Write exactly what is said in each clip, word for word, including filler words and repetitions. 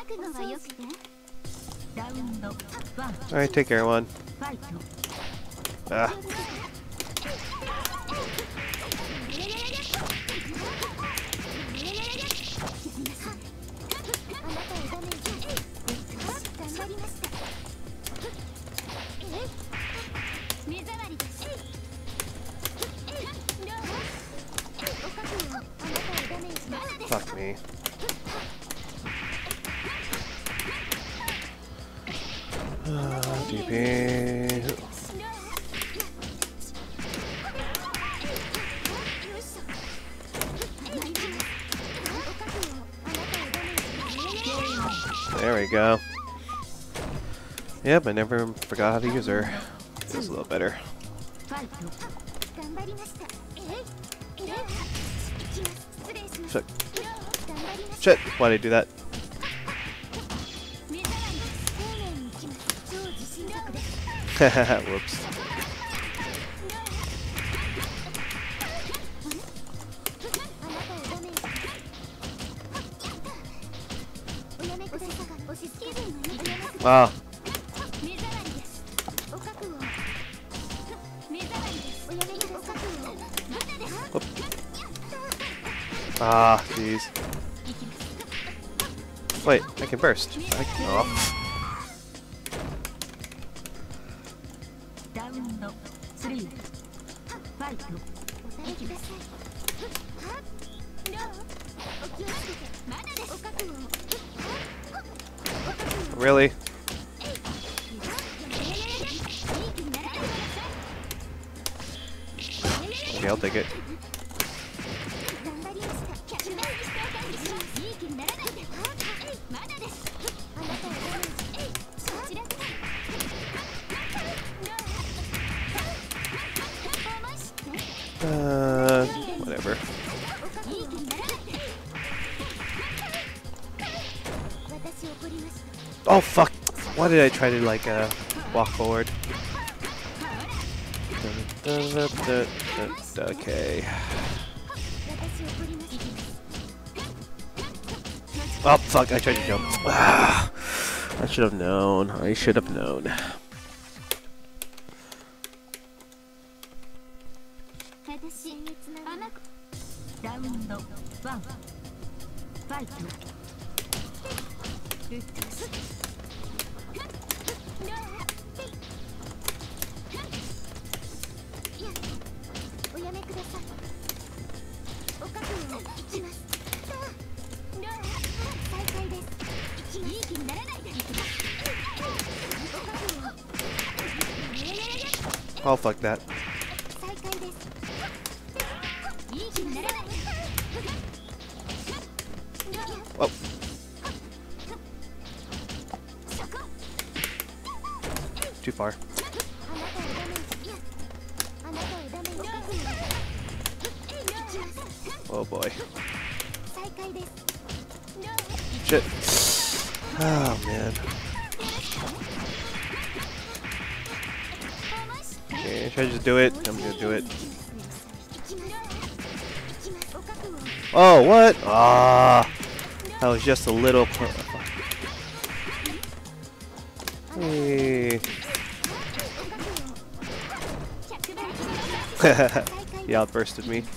Alright, take care, one. Ah. Fuck me. Uh, D P. There we go. Yep, I never forgot how to use her. This is a little better. Shit. Shit! Why did I do that? Whoops. Ah. Whoop. Ah, jeez. Wait, I can burst. I can, oh. Really? Okay, I'll take it. Uh, whatever. Oh fuck! Why did I try to like uh walk forward? Okay. Oh fuck! I tried to jump. Ah, I should have known. I should have known. Oh fuck that. Oh. Too far. Oh boy. Shit. Oh man. Okay, should I just do it? I'm gonna do it. Oh, what? Ah, that was just a little. Hey. He outbursted me.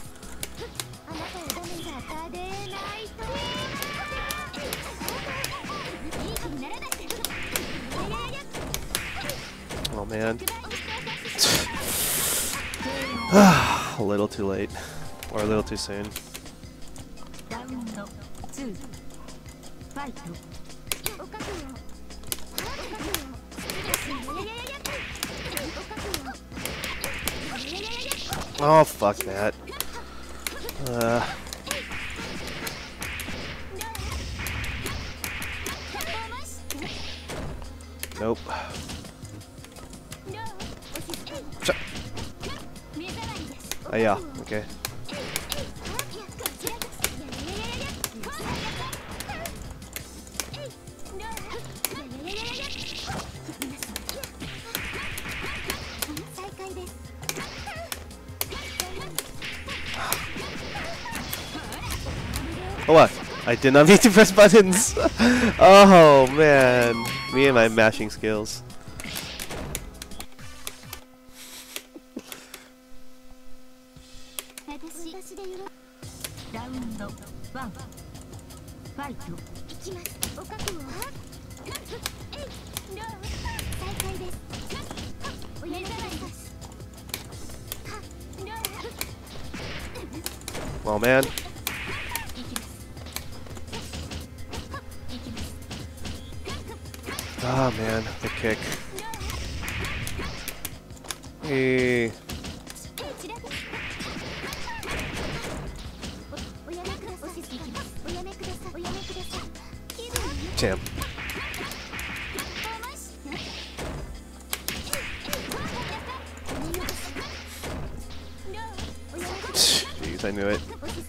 Oh man. A little too late. Or a little too soon. Oh, fuck that. Uh. Nope. Ch oh, yeah, okay. Oh, what? I did not mean to press buttons. Oh man, me and my mashing skills. Oh man. Oh man, the kick. Hey. Damn. Jeez, I knew it.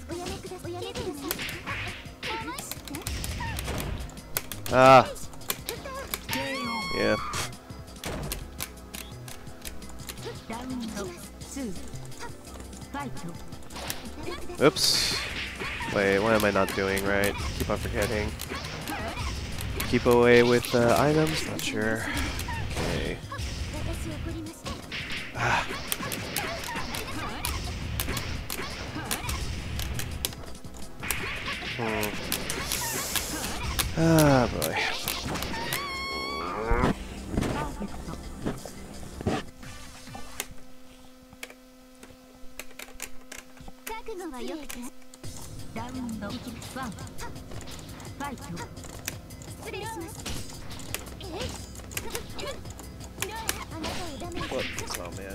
Ah. Yeah. Oops. Wait, what am I not doing right? Keep on forgetting. Keep away with uh, items? Not sure. Okay. Ah. Hmm. Ah, boy. What? Oh man.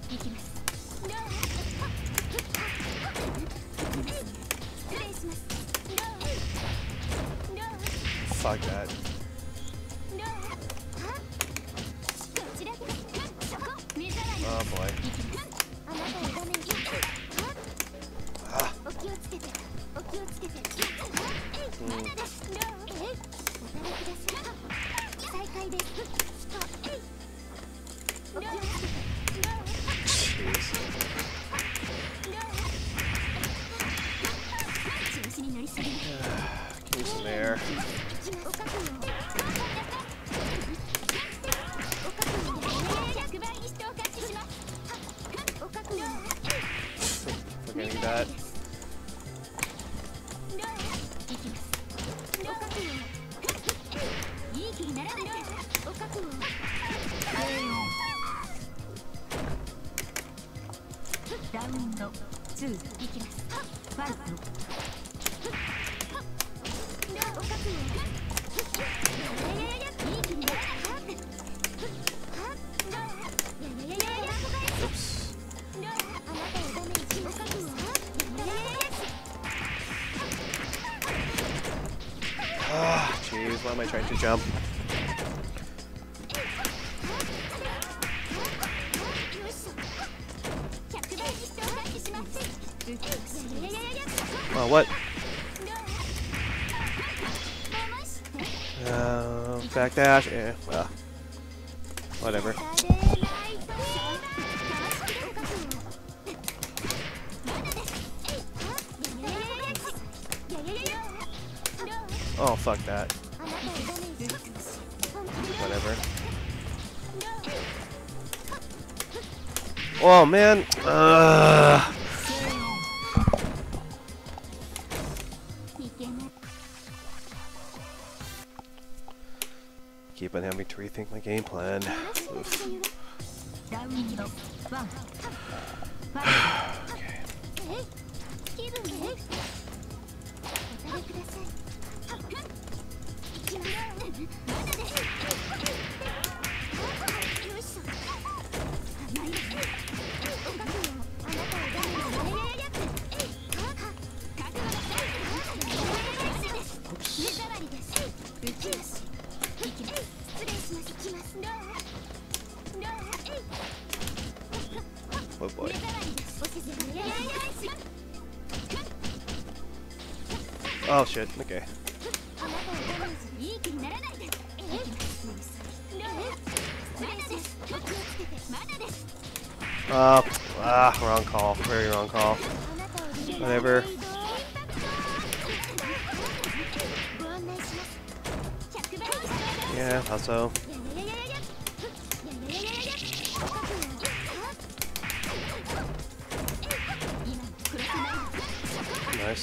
Fuck that. Oh boy. Ah. Mm. Jeez. Give me some air. Forgetting that. Oops. Ah, jeez, why am I trying to jump? Oh, what? Uh, backdash? Yeah, well. Whatever. Oh, fuck that. Whatever. Oh, man. Uh. Keep on having me to rethink my game plan. Oof. Okay. Oh boy. Oh shit, okay. Uh, ah, wrong call. Very wrong call. Whatever. Yeah, thought so. Nice.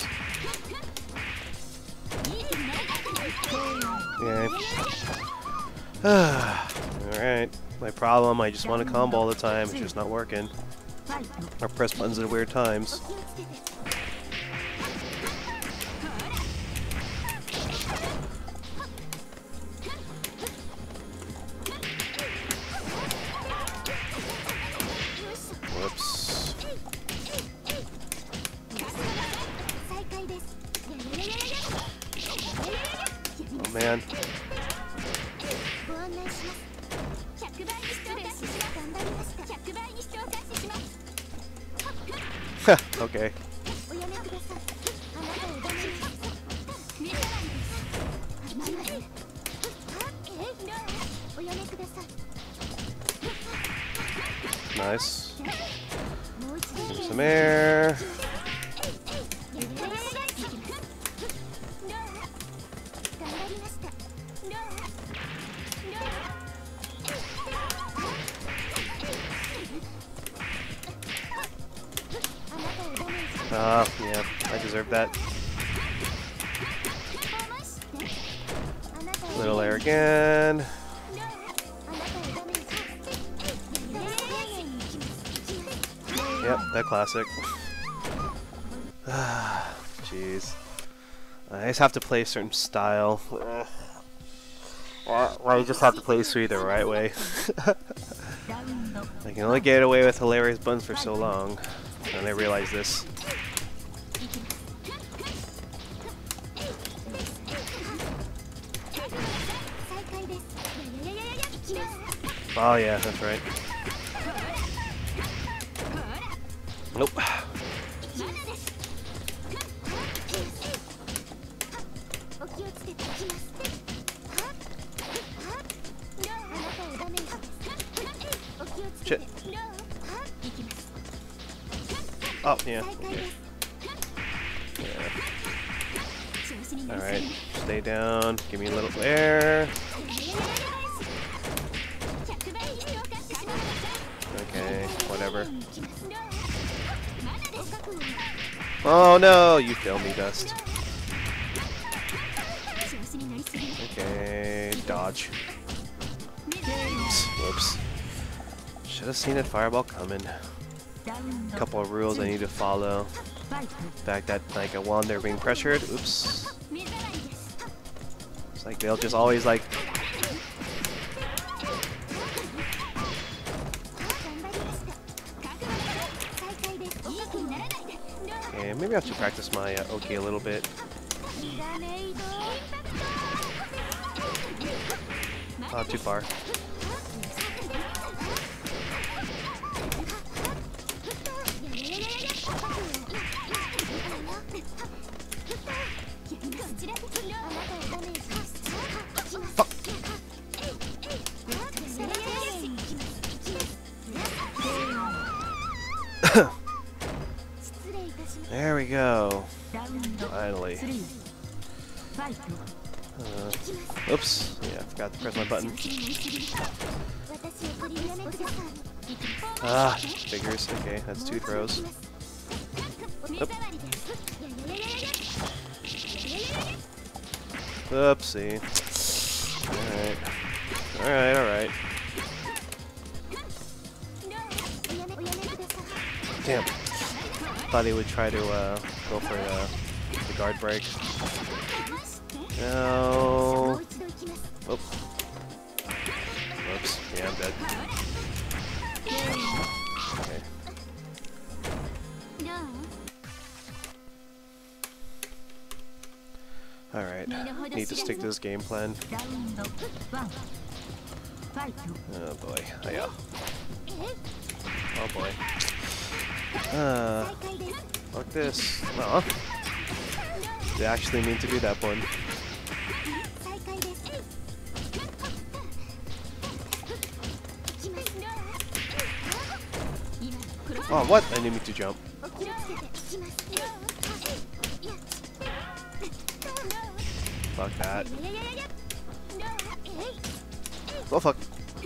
Yeah. Alright. My problem, I just want to combo all the time. It's just not working. Or press buttons at weird times. Whoops. Oh man. Okay. Nice. Give some air. Ah, uh, yeah, I deserve that. Little air again. Yep, that classic. Jeez. I just have to play a certain style. Or, or I just have to play Sui the right way. I can only get away with hilarious buttons for so long. And I realize this. Oh yeah, that's right. Nope. Shit. Oh, yeah. Okay. Yeah. Alright, stay down. Give me a little air. Okay, whatever. Oh no, you failed me, Dust. Okay, dodge. Oops, whoops. Should have seen that fireball coming. Couple of rules I need to follow. The fact that, like, while they're being pressured, oops. It's like they'll just always, like, okay, maybe I have to practice my uh, Oki a little bit. Oh, too far. Fuck. There we go. Finally. Uh, oops. Yeah, I forgot to press my button. Ah, figures. Okay, that's two throws. Oop. Oopsie. Alright. Alright, alright. Damn. Thought he would try to uh, go for uh, the guard break. No. Oop. Oops. Yeah, I'm dead. Okay. Alright. Need to stick to this game plan. Oh boy. Oh yeah. Oh boy. Uh, fuck this. Aw. Did I actually mean to do that one? Oh, what? I didn't mean to jump. Fuck that. Oh fuck.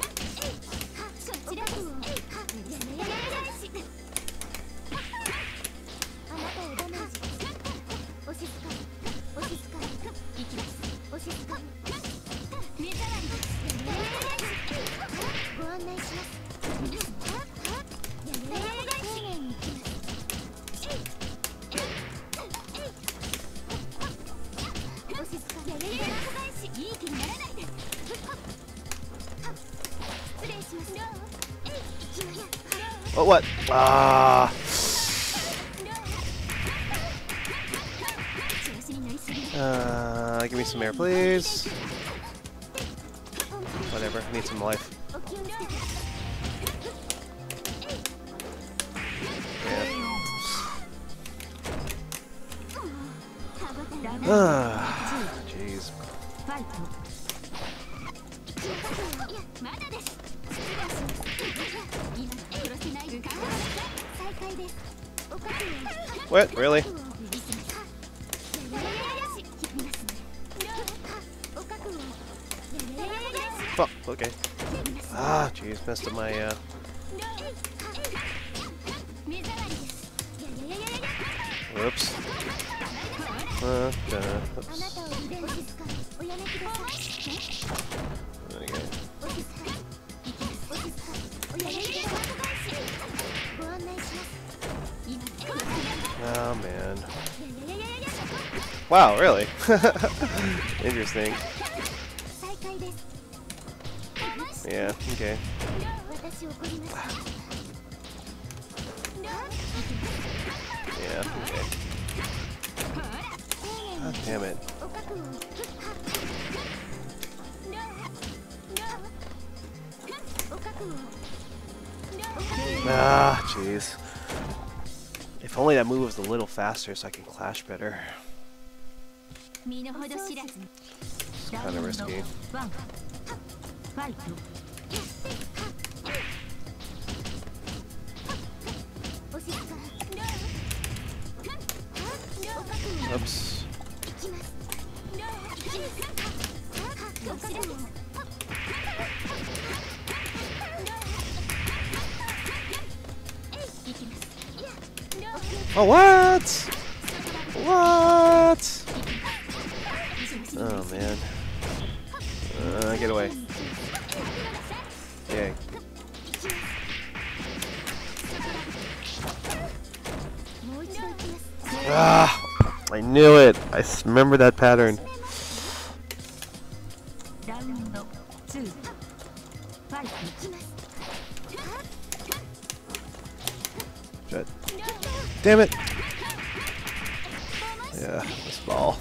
Oh, what? Ah. Uh, give me some air, please. Whatever, I need some life. Yeah. Ah, jeez. What? Really? Fuck, okay. Ah, jeez, messed up my, uh... Whoops. Uh, uh, oops. Okay. Oh, man. Wow, really? Interesting. Yeah, okay. Yeah, okay. God damn it. Ah, jeez. If only that move was a little faster so I can clash better. It's kind of risky. Oops. Oh, what? What? Oh, man. Uh, get away. Yay. Ah, I knew it. I s remember that pattern. Shit. Damn it. Yeah, this ball.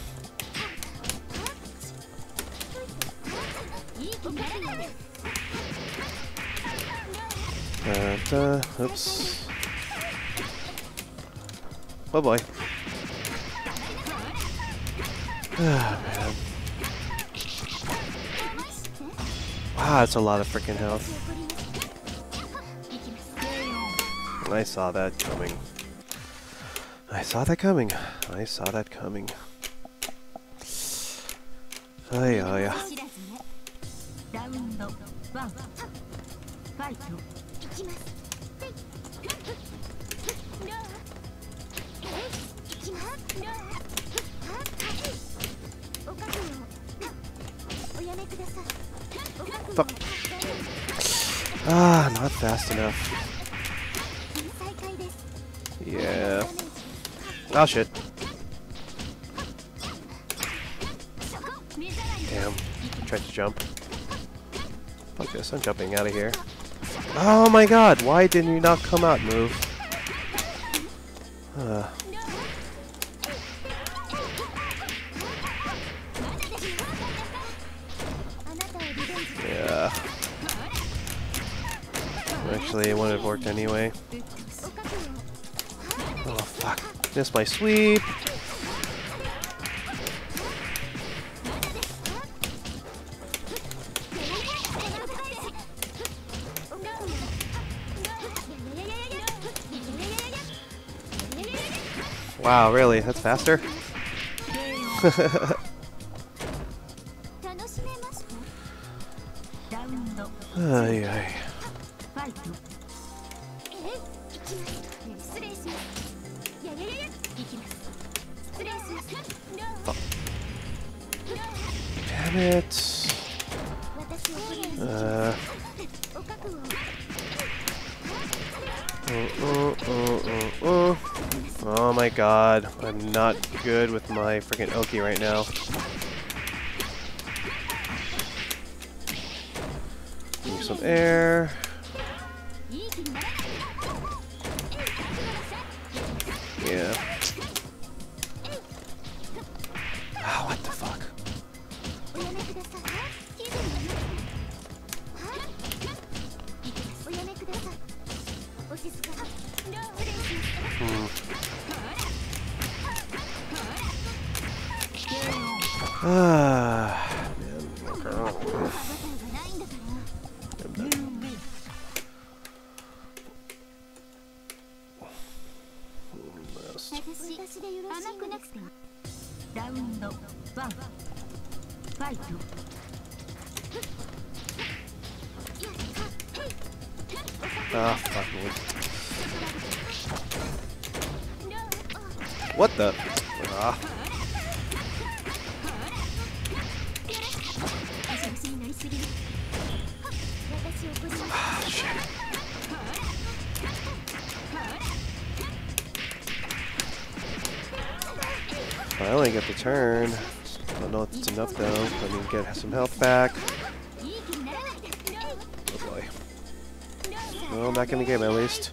Uh, uh, oops. Oh boy. Ah, man. Wow, that's a lot of freaking health. I saw that coming. I saw that coming. I saw that coming. Ay, ay, ay. Fuck. Ah, not fast enough. Yeah. Oh shit. Damn. Tried to jump. Fuck this, I'm jumping out of here. Oh my god, why didn't you not come out, move? Uh. Yeah. Actually, it wouldn't have worked anyway. Oh fuck. Missed my sweep. Wow, really? That's faster? Ay, ay. Oh. Damn it. Uh. Uh, uh, uh, uh, uh. Oh my god, I'm not good with my freaking Oki right now. Need some air. Yeah. Ah, what the fuck? Hmm. Ah. Ah, fuck me. What the? Ah. Ah, shit. I only get the turn. Don't know if it's enough though. Let me get some health back. Oh boy. Well, back in the game at least.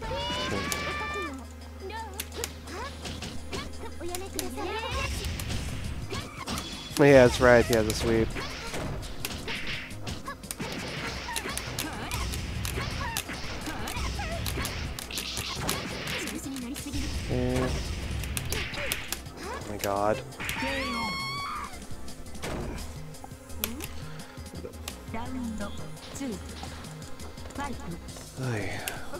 Yeah, that's right. He has a sweep. Yeah. Oh my god. Ay.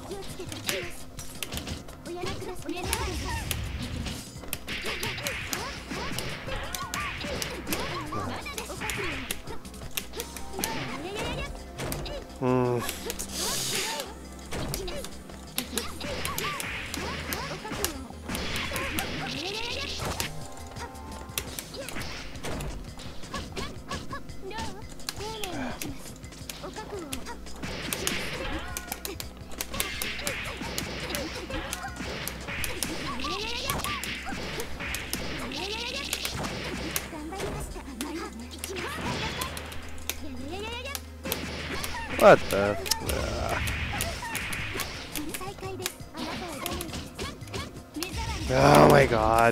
Hmm. What the? Uh. Oh my god.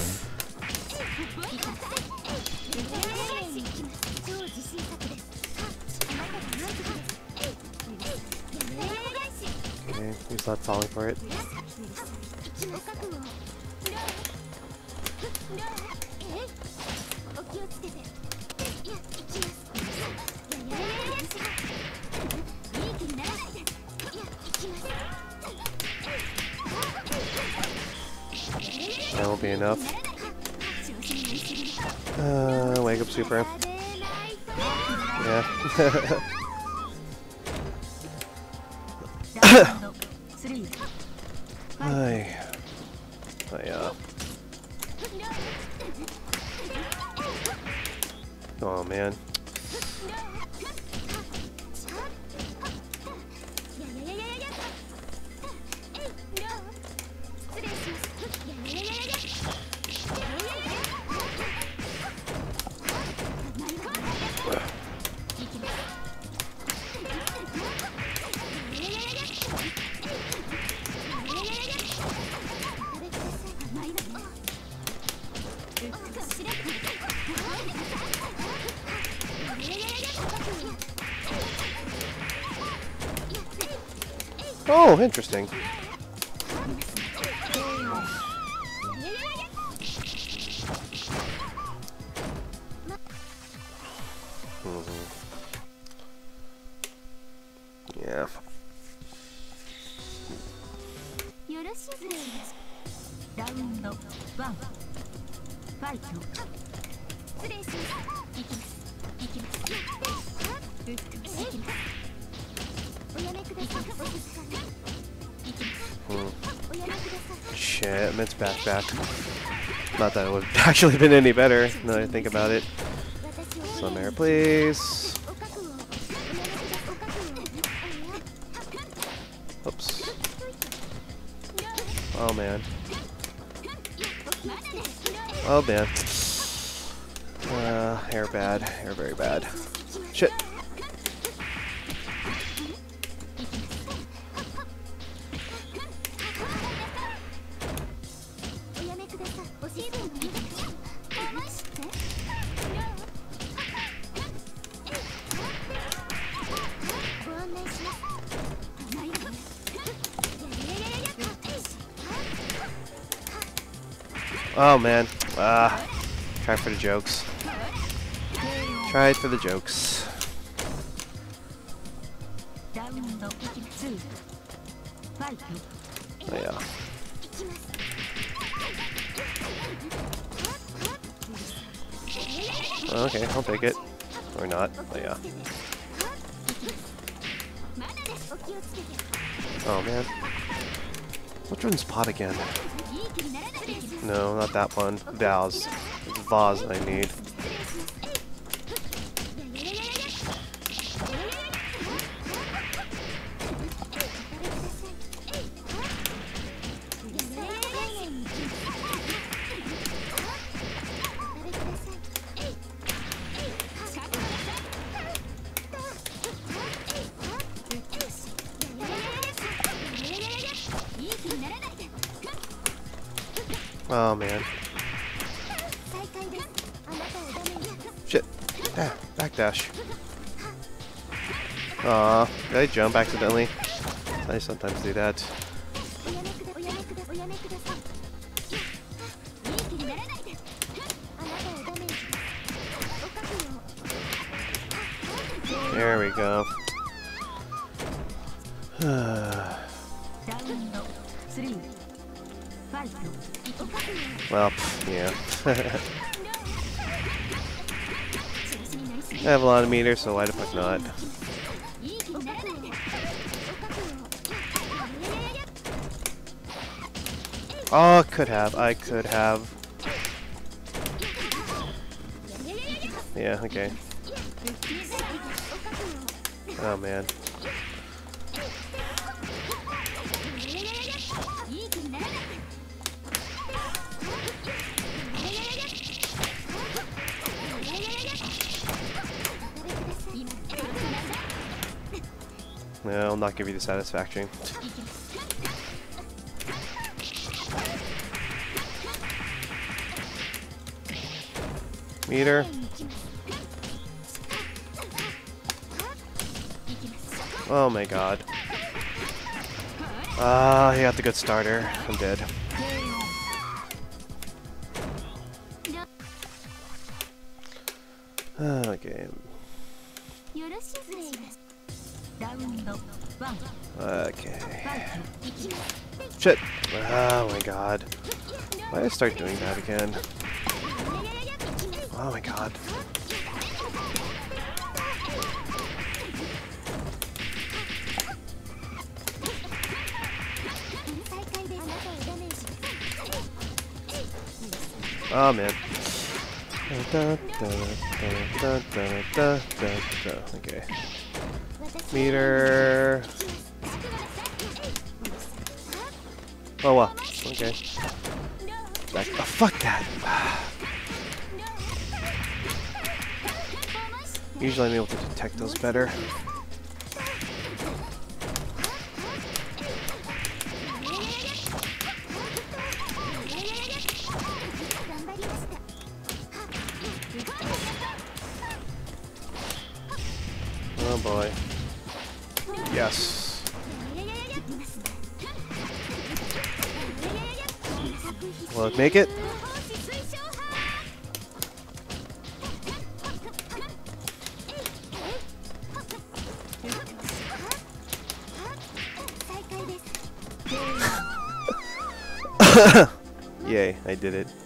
Okay, he's not falling for it. That won't be enough. Uh, wake up super. Yeah. Hi. Oh yeah. Oh man. Oh, interesting. Mm-hmm. Yeah. Yeah, it meant back back. Not that it would have actually been any better, now that I think about it. Some air, please. Oops. Oh man. Oh man. Uh, air bad. Air very bad. Shit. Oh man. Ah. Try for the jokes. Try it for the jokes. Oh yeah. Okay, I'll take it. Or not. Oh yeah. Oh man. Which one's pot again? No, not that one. Vase. It's vase I need. Oh man. Shit. Ah, backdash. Aw, did I jump accidentally? I sometimes do that. There we go. Well, yeah. I have a lot of meters, so why the fuck not? Oh, could have. I could have. Yeah, okay. Oh, man. No, I'll not give you the satisfaction. Meter. Oh my god. Ah, uh, he got the good starter. I'm dead. Okay. Okay. Shit! Oh my god. Why did I start doing that again? Oh my god. Oh man. Okay. Meter. Oh well. Okay. Back. Oh, fuck that. Usually I'm able to detect those better. Oh boy. Yes. Will it make it? Yay, I did it.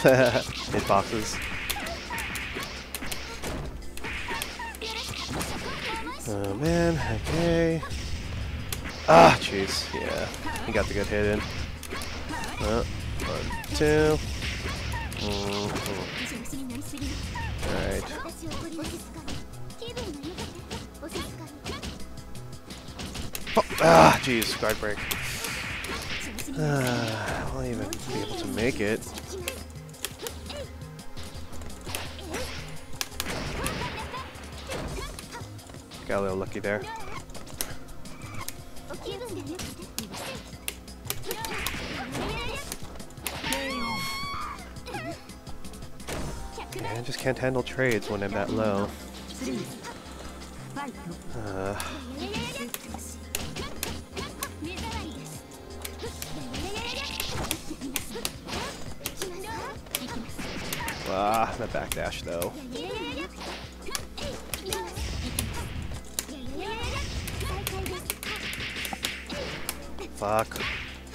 Hitboxes. Oh man, okay. Ah, jeez, yeah. He got the good hit in. Uh, one, two. Mm-hmm. Alright. Oh, ah, jeez, guard break. Uh, will I even be able to make it? Got a little lucky there. I just can't handle trades when I'm that low. Uh, ah, that backdash though. Fuck.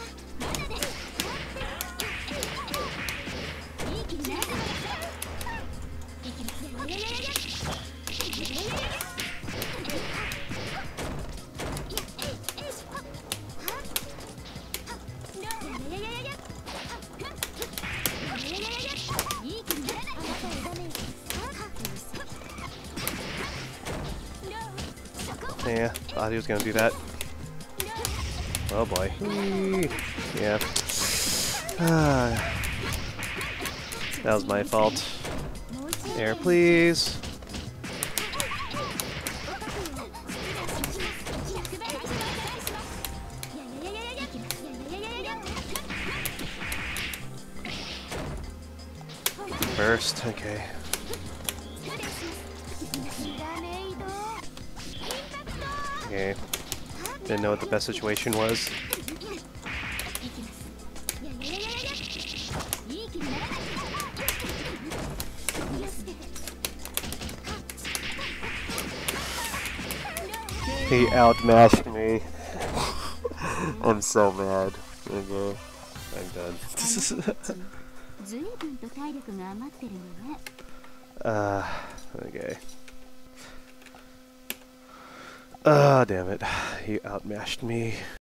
Yeah, thought he was gonna do that. Oh boy. Whee. Yeah. Ah. That was my fault. Air, please. Burst, okay. Okay. Didn't know what the best situation was. He outmatched me. I'm so mad. Okay. I'm done. uh, okay. Ah, uh, damn it. He outmatched me.